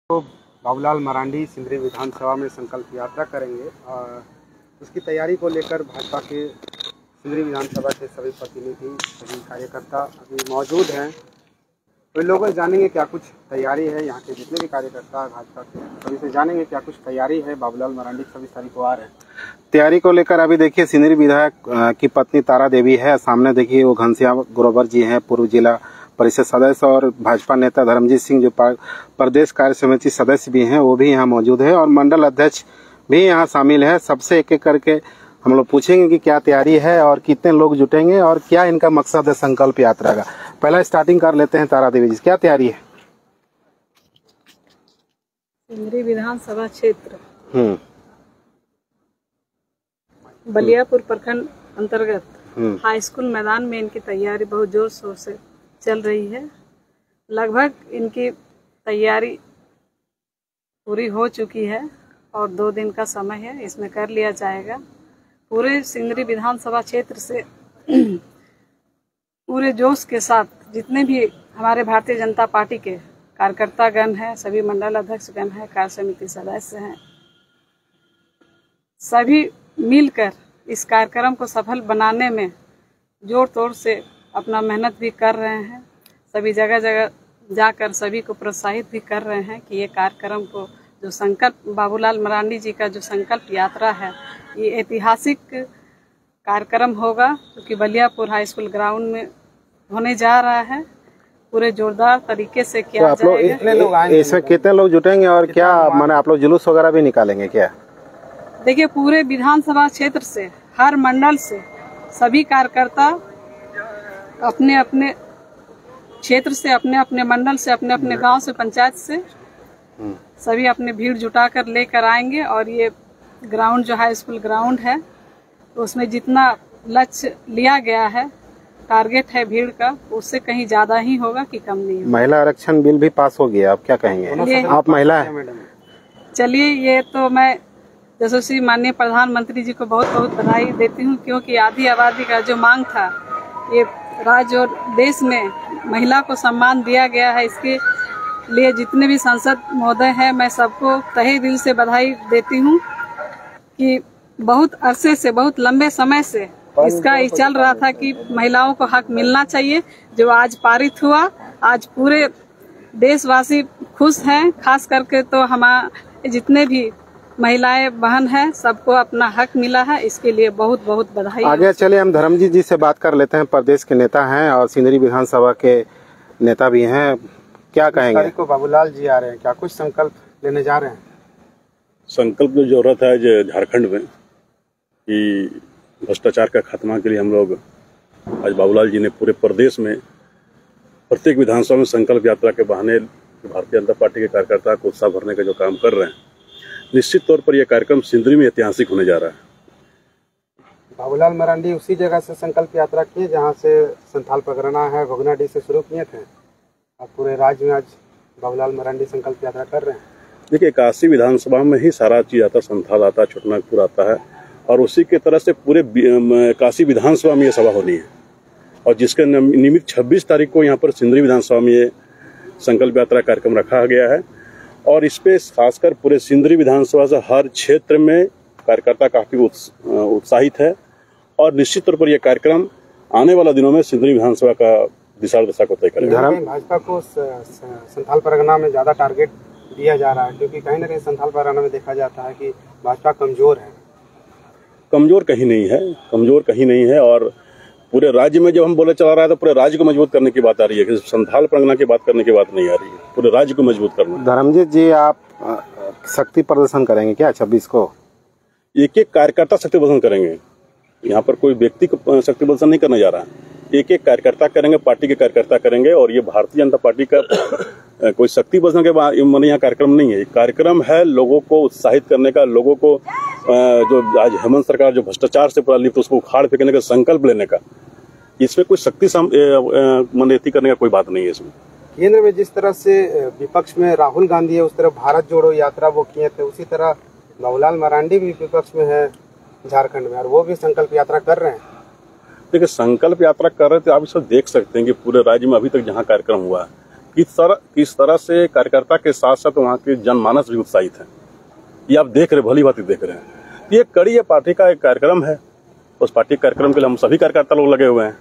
तो बाबूलाल मरांडी सिंदरी विधानसभा में संकल्प यात्रा करेंगे और उसकी तैयारी को लेकर भाजपा के सिंदरी विधानसभा के सभी प्रतिनिधि, सभी कार्यकर्ता अभी मौजूद हैं। तो इन लोगों से जानेंगे क्या कुछ तैयारी है। यहाँ के जितने भी कार्यकर्ता भाजपा के सभी से जानेंगे क्या कुछ तैयारी है। बाबूलाल मरांडी 26 तारीख को आ रहे हैं। तैयारी को लेकर अभी देखिए सिंदरी विधायक की पत्नी तारा देवी है, सामने देखिए वो घनश्याम ग्रोवर जी हैं, पूर्व जिला परिषद सदस्य, और भाजपा नेता धर्मजीत सिंह जो प्रदेश कार्य समिति सदस्य भी हैं वो भी यहाँ मौजूद है, और मंडल अध्यक्ष भी यहाँ शामिल है। सबसे एक एक करके हम लोग पूछेंगे कि क्या तैयारी है और कितने लोग जुटेंगे और क्या इनका मकसद है संकल्प यात्रा का। पहला स्टार्टिंग कर लेते हैं तारा देवी जी, क्या तैयारी है? सिंदरी विधानसभा क्षेत्र बलियापुर प्रखंड अंतर्गत हाई स्कूल मैदान में इनकी तैयारी बहुत जोर शोर से चल रही है। लगभग इनकी तैयारी पूरी हो चुकी है और 2 दिन का समय है, इसमें कर लिया जाएगा। पूरे सिंदरी विधानसभा क्षेत्र से पूरे जोश के साथ जितने भी हमारे भारतीय जनता पार्टी के कार्यकर्तागण हैं, सभी मंडल अध्यक्षगण हैं, कार्य समिति सदस्य हैं, सभी मिलकर इस कार्यक्रम को सफल बनाने में जोर तोड़ से अपना मेहनत भी कर रहे हैं। सभी जगह जगह जाकर सभी को प्रोत्साहित भी कर रहे हैं कि ये कार्यक्रम को जो संकल्प बाबूलाल मरांडी जी का जो संकल्प यात्रा है, ये ऐतिहासिक कार्यक्रम होगा क्योंकि बलियापुर हाई स्कूल ग्राउंड में होने जा रहा है। पूरे जोरदार तरीके से किया जाएगा। इसमें कितने लोग जुटेंगे और क्या माने आप लोग जुलूस वगैरह भी निकालेंगे क्या? देखिए, पूरे विधानसभा क्षेत्र से, हर मंडल से सभी कार्यकर्ता अपने अपने क्षेत्र से, अपने अपने मंडल से, अपने अपने गांव से, पंचायत से सभी अपने भीड़ जुटाकर लेकर आएंगे। और ये ग्राउंड जो हाई स्कूल ग्राउंड है, तो उसमें जितना लक्ष्य लिया गया है, टारगेट है भीड़ का, उससे कहीं ज्यादा ही होगा कि कम नहीं होगा। महिला आरक्षण बिल भी पास हो गया, आप क्या कहेंगे? आप महिला है। चलिए, ये तो मैं यशस्वी माननीय प्रधानमंत्री जी को बहुत बहुत बधाई देती हूँ, क्योंकि आधी आबादी का जो मांग था, ये राज्य और देश में महिला को सम्मान दिया गया है। इसके लिए जितने भी सांसद महोदय हैं, मैं सबको तहे दिल से बधाई देती हूँ कि बहुत अरसे से, बहुत लंबे समय से इसका ये चल रहा था कि महिलाओं को हक मिलना चाहिए, जो आज पारित हुआ। आज पूरे देशवासी खुश हैं, खास करके तो हमारे जितने भी महिलाएं बहन हैं, सबको अपना हक मिला है। इसके लिए बहुत बहुत बधाई। आगे चलिए हम धर्मजीत जी से बात कर लेते हैं, प्रदेश के नेता हैं और सिंदरी विधानसभा के नेता भी हैं। क्या कहेंगे? को बाबूलाल जी आ रहे हैं, क्या कुछ संकल्प लेने जा रहे हैं? संकल्प जो जरूरत है जो झारखंड में कि भ्रष्टाचार का खात्मा के लिए हम लोग आज बाबूलाल जी ने पूरे प्रदेश में प्रत्येक विधानसभा में संकल्प यात्रा के बहाने भारतीय जनता पार्टी के कार्यकर्ता को उत्साह भरने का जो काम कर रहे हैं, निश्चित तौर पर यह कार्यक्रम सिंदरी में ऐतिहासिक होने जा रहा है। बाबूलाल मरांडी उसी जगह से संकल्प यात्रा किए जहां से संथाल परगना है, भगनाडीह से शुरू किए थे। अब पूरे राज्य में आज बाबूलाल मरांडी संकल्प यात्रा कर रहे हैं। देखिए, 81 विधानसभा में ही सारा चीज आता, संथाल आता, छोटनागपुर आता है, और उसी के तरह से पूरे 81 विधानसभा में ये सभा होनी है। और जिसके निमित्त 26 तारीख को यहाँ पर सिंदरी विधानसभा में ये संकल्प यात्रा कार्यक्रम रखा गया है। और इस पे खासकर पूरे सिंदरी विधानसभा से हर क्षेत्र में कार्यकर्ता काफी उत्साहित है, और निश्चित तौर पर यह कार्यक्रम आने वाला दिनों में सिंदरी विधानसभा का दिशा दशा को तय करेगा। भाजपा को संथाल परगना में ज्यादा टारगेट दिया जा रहा है, क्योंकि कहीं न कहीं संथाल परगना में देखा जाता है कि भाजपा कमजोर है। कमजोर कहीं नहीं है, कमजोर कहीं नहीं है। और पूरे राज्य में जब हम बोले चला रहा है तो पूरे राज्य को मजबूत करने की बात आ रही है, संथाल परगना की बात करने की बात नहीं आ रही है, पूरे राज्य को मजबूत करना। धर्मजीत जी, आप शक्ति प्रदर्शन करेंगे क्या 26 को? एक एक कार्यकर्ता शक्ति प्रदर्शन करेंगे। यहाँ पर कोई व्यक्ति को शक्ति प्रदर्शन नहीं करने जा रहा है, एक एक कार्यकर्ता करेंगे, पार्टी के कार्यकर्ता करेंगे। और ये भारतीय जनता पार्टी का कोई शक्ति प्रदर्शन के बाद मैंने यहाँ कार्यक्रम नहीं है, कार्यक्रम है लोगों को उत्साहित करने का, लोगों को जो आज हेमंत सरकार जो भ्रष्टाचार से पूरा लिप्त, उसको उखाड़ फेंकने का संकल्प लेने का। इसमें कोई शक्ति मनोनीति करने का कोई बात नहीं है। इसमें केंद्र में जिस तरह से विपक्ष में राहुल गांधी है, उस तरह भारत जोड़ो यात्रा वो किए थे, उसी तरह बाबूलाल मरांडी भी विपक्ष में है झारखंड में, और वो भी संकल्प यात्रा कर रहे हैं। देखिए, संकल्प यात्रा कर रहे थे, आप इसको देख सकते हैं कि पूरे राज्य में अभी तक जहाँ कार्यक्रम हुआ है, किस तरह से कार्यकर्ता के साथ साथ वहाँ के जनमानस भी उत्साहित है, ये आप देख रहे, भली भांति देख रहे हैं। ये कड़ी पार्टी का एक कार्यक्रम है, उस पार्टी कार्यक्रम के लिए हम सभी कार्यकर्ता लोग लगे हुए हैं।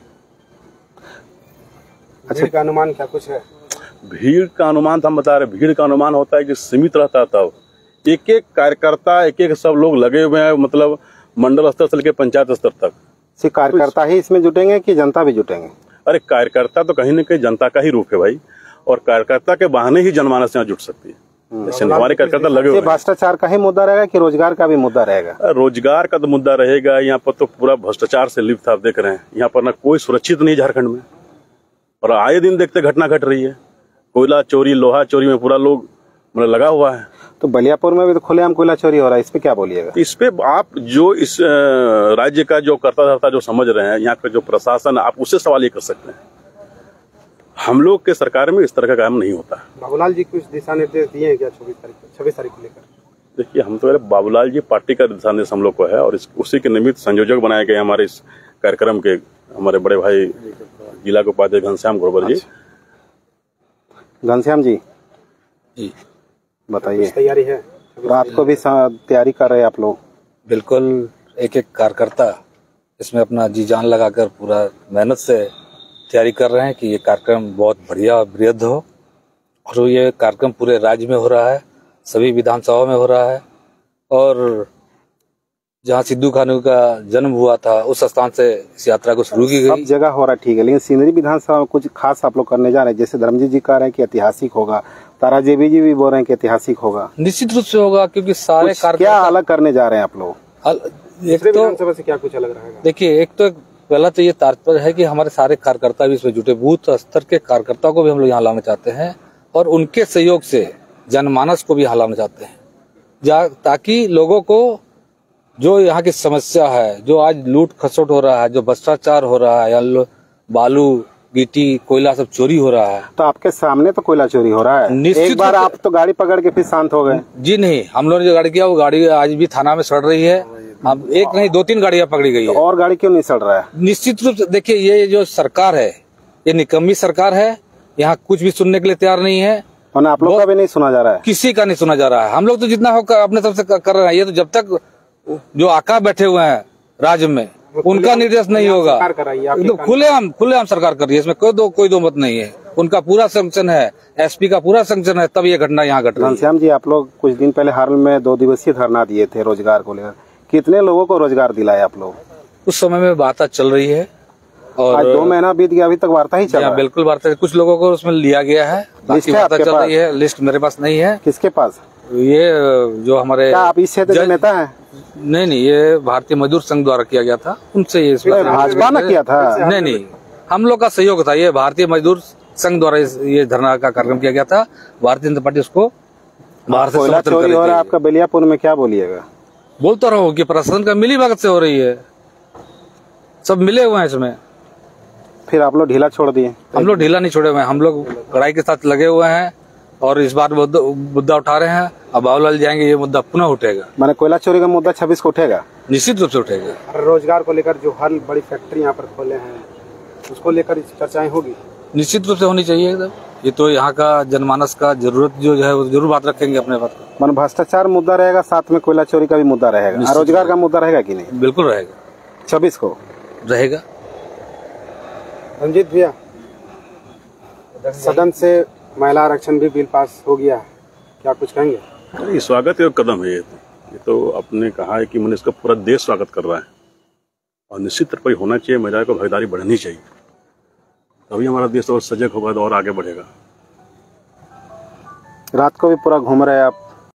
अच्छा, का अनुमान क्या कुछ है? भीड़ का अनुमान तो हम बता रहे, भीड़ का अनुमान होता है कि सीमित रहता है, तब एक एक कार्यकर्ता, एक एक सब लोग लगे हुए हैं, मतलब मंडल स्तर से लेकर पंचायत स्तर तक। सिर्फ कार्यकर्ता ही इसमें जुटेंगे कि जनता भी जुटेंगे? अरे कार्यकर्ता तो कहीं न कहीं जनता का ही रूप है भाई, और कार्यकर्ता के बहाने ही जनमानस यहाँ जुट सकती है। जैसे हमारे कार्यकर्ता लगे हुए। भ्रष्टाचार का ही मुद्दा रहेगा कि रोजगार का भी मुद्दा रहेगा? रोजगार का तो मुद्दा रहेगा। यहाँ पर तो पूरा भ्रष्टाचार से लिप्त आप देख रहे हैं। यहाँ पर ना कोई सुरक्षित नहीं झारखंड में, और आए दिन देखते घटना घट रही है। कोयला चोरी, लोहा चोरी में पूरा लोग मतलब लगा हुआ है। तो बलियापुर में भी तो खुलेआम कोयला चोरी हो रहा है, इस पे क्या बोलिएगा? इस पे आप जो इस राज्य का जो करता धरता जो समझ रहे हैं, यहाँ का जो प्रशासन, आप उससे सवाल ये कर सकते हैं। हम लोग के सरकार में इस तरह का काम नहीं होता। बाबूलाल जी कुछ दिशा निर्देश दिए हैं क्या 26 तारीख को लेकर? देखिए, हम तो बाबूलाल जी पार्टी का दिशा निर्देश हम लोग को है, और उसी के निमित्त संयोजक बनाए गए हमारे इस कार्यक्रम के हमारे बड़े भाई जिला के उपाध्यक्ष घनश्याम ग्रोवर जी। घनश्याम जी बताइए, तैयारी है? रात को भी तैयारी कर रहे हैं आप लोग? बिल्कुल, एक एक कार्यकर्ता इसमें अपना जी जान लगाकर पूरा मेहनत से तैयारी कर रहे हैं कि ये कार्यक्रम बहुत बढ़िया और बृहद हो। और ये कार्यक्रम पूरे राज्य में हो रहा है, सभी विधानसभाओं में हो रहा है, और जहाँ सिद्धू कान्हू का जन्म हुआ था उस स्थान से इस यात्रा को शुरू की गई। सब जगह हो रहा है, ठीक है, लेकिन सिंदरी विधानसभा में कुछ खास आप लोग करने जा रहे हैं? जैसे धर्मजीत जी कह रहे हैं कि ऐतिहासिक होगा, तारा जेबी जी भी बोल रहे हैं कि ऐतिहासिक होगा। निश्चित रूप से होगा, क्योंकि सारे क्या अलग करने जा रहे हैं आप लोग? एक तो विधानसभा से क्या कुछ अलग रहेगा? देखिए, एक तो पहला तो ये तात्पर्य है कि हमारे सारे कार्यकर्ता भी इसमें जुटे, बूथ स्तर के कार्यकर्ताओं को भी हम लोग यहाँ लाना चाहते हैं, और उनके सहयोग से जनमानस को भी यहाँ लाना चाहते हैं, ताकि लोगों को जो यहाँ की समस्या है, जो आज लूट खसोट हो रहा है, जो भ्रष्टाचार हो रहा है, या बालू गिट्टी कोयला सब चोरी हो रहा है। तो आपके सामने तो कोयला चोरी हो रहा है। एक बार आप तो गाड़ी पकड़ के फिर शांत हो गए। जी नहीं, हम लोगों ने जो गाड़ी किया वो गाड़ी आज भी थाना में सड़ रही है। अब एक नहीं 2-3 गाड़ियां पकड़ी गई है। तो और गाड़ी क्यों नहीं सड़ रहा है? निश्चित रूप से देखिए, ये जो सरकार है ये निकम्मी सरकार है, यहाँ कुछ भी सुनने के लिए तैयार नहीं है, और आप लोग का भी नहीं सुना जा रहा है, किसी का नहीं सुना जा रहा है। हम लोग तो जितना हो अपने तरफ से कर रहे हैं। ये तो जब तक जो आका बैठे हुए हैं राज्य में उनका निर्देश नहीं होगा, तो खुलेआम सरकार कर रही है, इसमें कोई दो मत नहीं है। उनका पूरा सैंक्शन है, एसपी का पूरा सैंक्शन है, तब ये घटना यहाँ घट रही है। घनश्याम जी, आप लोग कुछ दिन पहले हाल में 2 दिवसीय धरना दिए थे रोजगार को लेकर, कितने लोगों को रोजगार दिलाया आप लोग? उस समय में वार्ता चल रही है, और आज 2 महीना बीत गया, अभी तक वार्ता ही चल रहा है। बिल्कुल वार्ता, कुछ लोगों को उसमें लिया गया है, बाकी वार्ता चल रही है। लिस्ट मेरे पास नहीं है। किसके पास? ये जो हमारे, क्या आप इस क्षेत्र के नेता हैं? नहीं, ये भारतीय मजदूर संघ द्वारा किया गया था, उनसे ये भाजपा ने किया था? नहीं, हम लोग का सहयोग था। ये भारतीय मजदूर संघ द्वारा ये धरना का कार्यक्रम किया गया था। भारतीय जनता पार्टी उसको बाहर से समर्थन कर रही थी। आपका बलियापुर में क्या बोलिएगा? बोलता रहो कि प्रशासन का मिलीभगत से हो रही है, सब मिले हुए हैं इसमें। फिर आप लोग ढीला छोड़ दिए? हम लोग ढीला नहीं छोड़े हुए हैं, हम लोग कड़ाई के साथ लगे हुए हैं, और इस बार मुद्दा उठा रहे हैं। अब बाबूलाल जाएंगे, ये मुद्दा पुनः उठेगा। माने कोयला चोरी का मुद्दा 26 को उठेगा? निश्चित रूप से उठेगा। रोजगार को लेकर जो हर बड़ी फैक्ट्री यहाँ पर खोले हैं, उसको लेकर चर्चाएं होगी? निश्चित रूप से होनी चाहिए एकदम। ये तो यहाँ का जनमानस का जरूरत जो है वो जरूर बात रखेंगे अपने बात। मन भ्रष्टाचार मुद्दा रहेगा, साथ में कोयला चोरी का भी मुद्दा रहेगा, रोजगार का मुद्दा रहेगा कि नहीं? बिल्कुल रहेगा। 26 को रहेगा। रंजीत भैया, सदन से महिला आरक्षण भी बिल पास हो गया, क्या कुछ कहेंगे? अरे स्वागत योग्य कदम है ये तो आपने कहा है कि मैंने इसका पूरा देश स्वागत कर रहा है, और निश्चित रूप से होना चाहिए। महिलाओं को भागीदारी बढ़नी चाहिए, तभी हमारा देश और सजग होगा तो और आगे बढ़ेगा। रात को भी पूरा घूम रहे हैं आप?